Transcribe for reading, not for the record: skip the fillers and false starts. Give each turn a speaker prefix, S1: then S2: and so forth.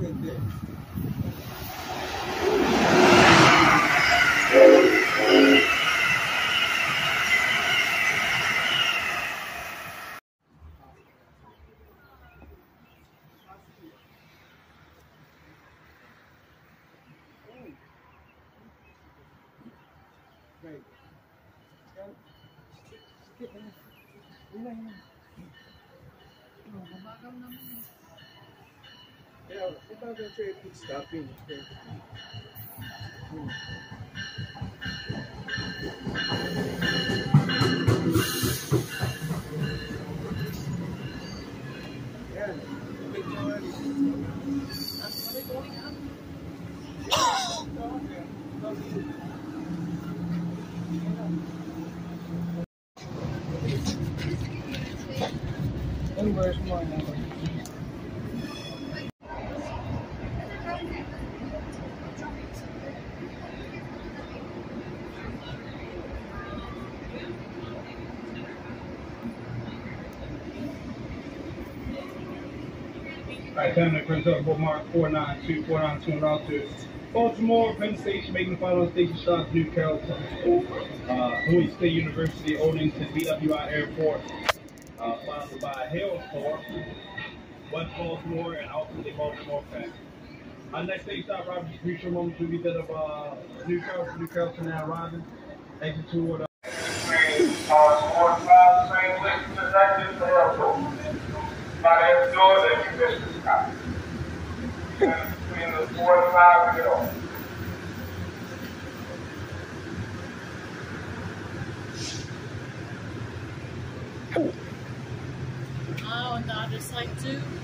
S1: Stopping. Where's my number?
S2: Alright, family, Prince of Mark 492 route to Baltimore, Penn Station, making the final station stops, New Carrollton School, Bowie State University, Oldington, BWI Airport, followed by Halestorm, West Baltimore, and ultimately Baltimore Penn. Our next station stop, Robert Reacher moment to be that of New Carrollton now arriving, exit toward
S3: train 45, train listen to that just the airport. By the door, then you miss the stop. And between the 4 and 5 to get off.
S4: Oh, and I just like to.